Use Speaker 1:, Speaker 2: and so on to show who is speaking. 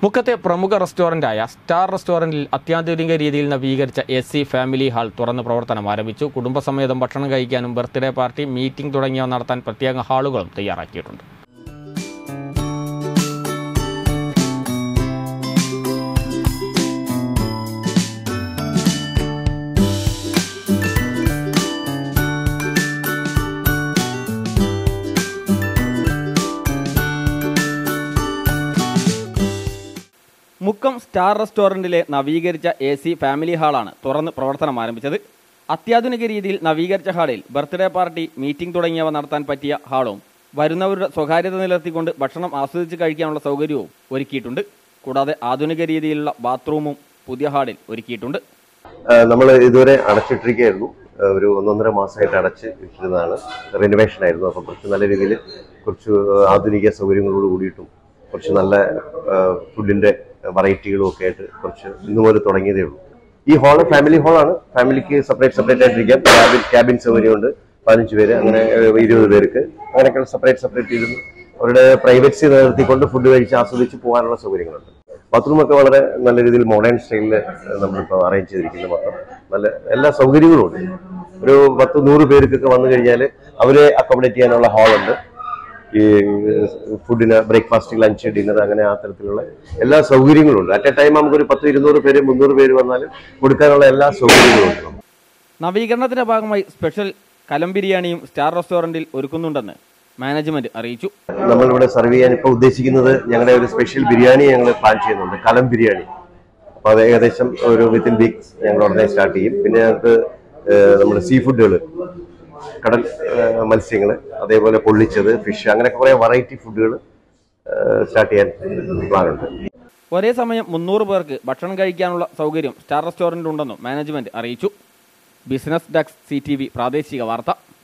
Speaker 1: മുക്കത്തെ പ്രമുഖ റെസ്റ്റോറന്റായ സ്റ്റാർ റെസ്റ്റോറന്റിൽ അത്യാധുനിക രീതിയിൽ നവീകരിച്ച AC ഫാമിലി ഹാൾ തുറന്ന് പ്രവർത്തനം ആരംഭിച്ചു. കുടുംബസമേതം ഭക്ഷണം കഴിക്കാനും ബർത്ത്ഡേ പാർട്ടി, മീറ്റിംഗ് തുടങ്ങിയവ നടത്താൻ പ്രത്യേക ഹാളുകളും തയ്യാറാക്കിയിട്ടുണ്ട്. മുക്കം സ്റ്റാർ റെസ്റ്റോറന്റിലെ നവീകരിച്ച AC ഫാമിലി ഹാളാണ് തുറന്ന് പ്രവർത്തനം ആരംഭിച്ചത്. അത്യാധുനിക രീതിയിൽ നവീകരിച്ച ഹാളിൽ ബർത്ത്ഡേ പാർട്ടി, മീറ്റിംഗ് തുടങ്ങിയവ നടത്താൻ പറ്റിയ ഹാളും വരുന്നവരുടെ സ്വകാര്യത നിലനിർത്തിക്കൊണ്ട് ഭക്ഷണം ആസ്വദിച്ച് കഴിക്കാനുള്ള സൗകര്യവും ഒരുക്കിയിട്ടുണ്ട്. കൂടാതെ ആധുനിക രീതിയിലുള്ള ബാത്റൂമും പുതിയ ഹാളിൽ ഒരുക്കിയിട്ടുണ്ട്.
Speaker 2: നമ്മൾ ഇതുവരെ അടച്ചിട്ടിരിക്കുകയായിരുന്നു. ഒരു 1.5 മാസമായിട്ട് അടച്ച് ഇട്ടിരുന്നതാണ്. റിനോവേഷൻ ആയിരുന്നു. അപ്പം കുറച്ച് നല്ല രീതിയിൽ കുറച്ച് ആധുനിക സൗകര്യങ്ങളോട് കൂടിയിട്ടും കുറച്ച് നല്ല ഫുഡിന്റെ വെറൈറ്റികളും ഒക്കെ ആയിട്ട് കുറച്ച് ഇന്നുപോലെ തുടങ്ങിയതേ ഉള്ളൂ. ഈ ഹാള് ഫാമിലി ഹാളാണ്. ഫാമിലിക്ക് സെപ്പറേറ്റ് ആയിട്ടിരിക്കാം. ക്യാബിൻ സൗകര്യമുണ്ട്. 15 പേര്, അങ്ങനെ 20 പേർക്ക് അങ്ങനെയൊക്കെ സെപ്പറേറ്റ് ചെയ്തിരുന്നു. അവരുടെ പ്രൈവറ്റ്സി നിലനിർത്തിക്കൊണ്ട് ഫുഡ് കഴിച്ച് ആസ്വദിച്ച് പോകാനുള്ള സൗകര്യങ്ങളുണ്ട്. ബാത്റൂമൊക്കെ വളരെ നല്ല രീതിയിൽ മോഡേൺ സ്റ്റൈലിൽ നമ്മളിപ്പോൾ അറേഞ്ച് ചെയ്തിരിക്കുന്നത്. മൊത്തം നല്ല എല്ലാ സൗകര്യങ്ങളും ഉണ്ട്. ഒരു 10-100 പേർക്കൊക്കെ വന്നു കഴിഞ്ഞാൽ അവരെ അക്കോമഡേറ്റ് ചെയ്യാനുള്ള ഹാളുണ്ട്. ഈ ഫുഡിന് ബ്രേക്ക്ഫാസ്റ്റ്, ലഞ്ച്, ഡിന്നർ, അങ്ങനെ ആ തരത്തിലുള്ള എല്ലാ സൗകര്യങ്ങളും ഉണ്ട്. അറ്റ് എ ടൈം നമുക്കൊരു 10-200 പേര് 300 പേര് വന്നാലും കൊടുക്കാനുള്ള എല്ലാ സൗകര്യങ്ങളും ഉണ്ട്.
Speaker 1: നവീകരണത്തിന്റെ ഭാഗമായി സ്പെഷ്യൽ കലം ബിരിയാണിയും സ്റ്റാർ റെസ്റ്റോറന്റിൽ ഒരുക്കുന്നുണ്ടെന്ന് മാനേജ്മെന്റ് അറിയിച്ചു.
Speaker 2: നമ്മളിവിടെ സർവ് ചെയ്യാൻ ഇപ്പോൾ ഉദ്ദേശിക്കുന്നത് ഞങ്ങളുടെ ഒരു സ്പെഷ്യൽ ബിരിയാണി ഞങ്ങൾ പ്ലാൻ ചെയ്യുന്നുണ്ട്, കലം ബിരിയാണി. അപ്പോൾ അത് ഏകദേശം ഒരു വിത്തിൻ വീക്സ് ഞങ്ങൾ ഉടനെ സ്റ്റാർട്ട് ചെയ്യും. പിന്നെ ഞങ്ങൾക്ക് നമ്മുടെ സീ ഫുഡുകൾ, കടൽ മത്സ്യങ്ങൾ, അതേപോലെ പൊള്ളിച്ചത്, ഫിഷ്, അങ്ങനെയൊക്കെ കുറേ വെറൈറ്റി ഫുഡുകൾ സ്റ്റാർട്ട് ചെയ്യാൻ പ്ലാനുണ്ട്.
Speaker 1: ഒരേ സമയം 300 പേർക്ക് ഭക്ഷണം കഴിക്കാനുള്ള സൗകര്യം സ്റ്റാർ റെസ്റ്റോറന്റിലുണ്ടെന്നും മാനേജ്മെന്റ് അറിയിച്ചു. ബിസിനസ് ഡെസ്ക് CTV പ്രാദേശിക വാർത്ത.